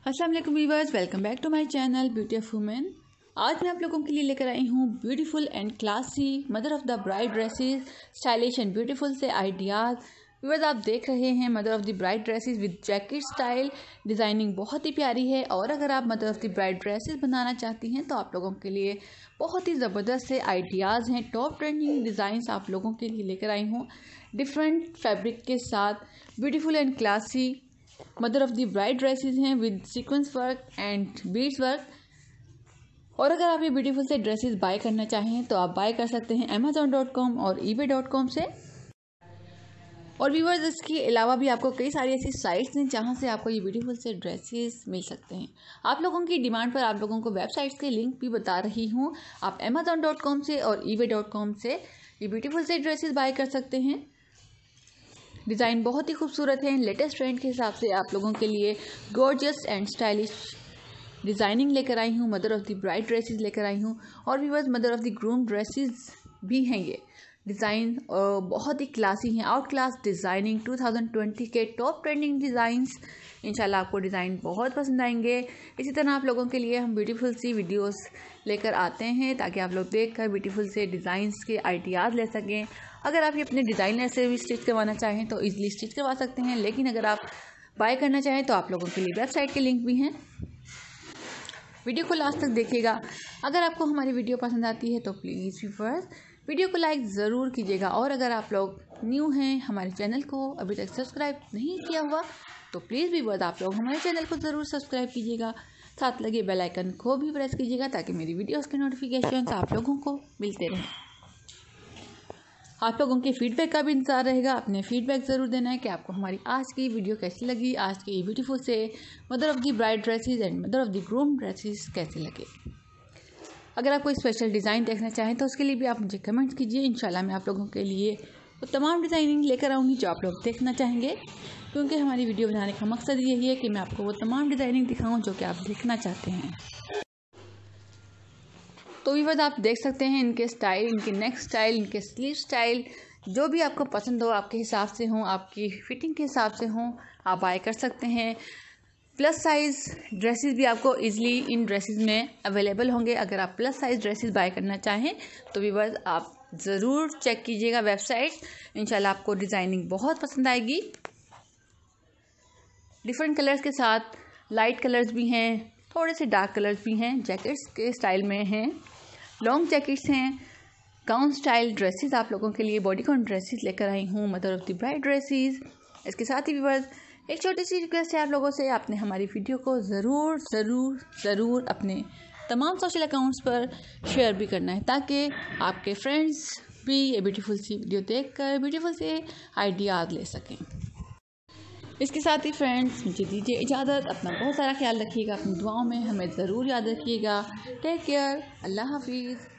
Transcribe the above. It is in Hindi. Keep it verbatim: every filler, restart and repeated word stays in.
अस्सलाम वालेकुम viewers, welcome back to my channel beauty of women. आज मैं आप लोगों के लिए लेकर आई हूँ beautiful and classy mother of the bride dresses, stylish and beautiful से आइडियाज़। व्यूअर्स, आप देख रहे हैं mother of the bride dresses with jacket style. Designing बहुत ही प्यारी है और अगर आप mother of the bride dresses बनाना चाहती हैं तो आप लोगों के लिए बहुत ही ज़बरदस्त से आइडियाज़ हैं। टॉप ट्रेंडिंग डिज़ाइंस आप लोगों के लिए लेकर आई हूँ डिफरेंट फैब्रिक के साथ। Beautiful and classy mother of the bride dresses हैं with sequence work and beads work. और अगर आप ये ब्यूटीफुल से ड्रेसेस बाय करना चाहें तो आप बाय कर सकते हैं अमेज़ॉन डॉट कॉम और ईबे डॉट कॉम से। और व्यूअर्स, इसके अलावा भी आपको कई सारी ऐसी साइट्स हैं जहां से आपको ये ब्यूटीफुल से ड्रेसेस मिल सकते हैं। आप लोगों की डिमांड पर आप लोगों को वेबसाइट्स के लिंक भी बता रही हूँ। आप अमेज़ॉन डॉट कॉम से और ईबे डॉट कॉम से ये ब्यूटीफुल से ड्रेसेस बाय कर सकते हैं। डिज़ाइन बहुत ही खूबसूरत है। लेटेस्ट ट्रेंड के हिसाब से आप लोगों के लिए गॉर्जियस एंड स्टाइलिश डिज़ाइनिंग लेकर आई हूँ। Mother of the bride dresses लेकर आई हूँ और viewers mother of the groom dresses भी हैं। ये डिज़ाइन बहुत ही क्लासी हैं। Out class designing two thousand twenty के टॉप ट्रेंडिंग डिज़ाइंस। इंशाल्लाह आपको डिज़ाइन बहुत पसंद आएंगे। इसी तरह आप लोगों के लिए हम ब्यूटीफुल सी वीडियोस लेकर आते हैं ताकि आप लोग देखकर ब्यूटीफुल से डिज़ाइंस के आइडियाज़ ले सकें। अगर आप ये अपने डिज़ाइनर से भी स्टिच करवाना चाहें तो ईजिली स्टिच करवा सकते हैं, लेकिन अगर आप बाय करना चाहें तो आप लोगों के लिए वेबसाइट के लिंक भी हैं। वीडियो को लास्ट तक देखिएगा। अगर आपको हमारी वीडियो पसंद आती है तो प्लीज़ व्यूअर्स वीडियो को लाइक ज़रूर कीजिएगा। और अगर आप लोग न्यू हैं, हमारे चैनल को अभी तक सब्सक्राइब नहीं किया हुआ तो प्लीज़ व्यूअर्स आप लोग हमारे चैनल को ज़रूर सब्सक्राइब कीजिएगा। साथ लगे बेल आइकन को भी प्रेस कीजिएगा ताकि मेरी वीडियोज़ के नोटिफिकेशन आप लोगों को मिलते रहें। आप लोगों के फीडबैक का भी इंतजार रहेगा। अपने फीडबैक ज़रूर देना है कि आपको हमारी आज की वीडियो कैसी लगी, आज की ब्यूटीफुल से mother of the bride dresses and mother of the groom dresses कैसे लगे। अगर आप कोई स्पेशल डिज़ाइन देखना चाहें तो उसके लिए भी आप मुझे कमेंट्स कीजिए। इंशाल्लाह मैं आप लोगों के लिए वो तमाम डिज़ाइनिंग लेकर आऊँगी जो आप लोग देखना चाहेंगे, क्योंकि हमारी वीडियो बनाने का मकसद यही है कि मैं आपको वो तमाम डिज़ाइनिंग दिखाऊँ जो कि आप देखना चाहते हैं। तो व्यूअर्स, आप देख सकते हैं इनके स्टाइल, इनके नेक स्टाइल, इनके स्लीव स्टाइल, जो भी आपको पसंद हो, आपके हिसाब से हो, आपकी फिटिंग के हिसाब से हो, आप बाय कर सकते हैं। प्लस साइज़ ड्रेसेस भी आपको इजीली इन ड्रेसेस में अवेलेबल होंगे। अगर आप प्लस साइज़ ड्रेसेस बाय करना चाहें तो व्यूअर्स आप ज़रूर चेक कीजिएगा वेबसाइट। इंशाल्लाह आपको डिज़ाइनिंग बहुत पसंद आएगी। डिफरेंट कलर्स के साथ लाइट कलर्स भी हैं, थोड़े से डार्क कलर्स भी हैं, जैकेट्स के स्टाइल में हैं, लॉन्ग जैकेट्स हैं, गाउन स्टाइल ड्रेसेस आप लोगों के लिए बॉडीकॉन ड्रेसेस लेकर आई हूँ mother of the bride dresses. इसके साथ ही व्यूअर्स एक छोटी सी रिक्वेस्ट है आप लोगों से, आपने हमारी वीडियो को ज़रूर ज़रूर ज़रूर अपने तमाम सोशल अकाउंट्स पर शेयर भी करना है ताकि आपके फ्रेंड्स भी ये ब्यूटीफुल सी वीडियो देखकर ब्यूटीफुल से आइडियाज़ ले सकें। इसके साथ ही फ्रेंड्स मुझे दीजिए इजाज़त। अपना बहुत सारा ख्याल रखिएगा, अपनी दुआओं में हमें ज़रूर याद रखिएगा। टेक केयर, अल्लाह हाफिज़।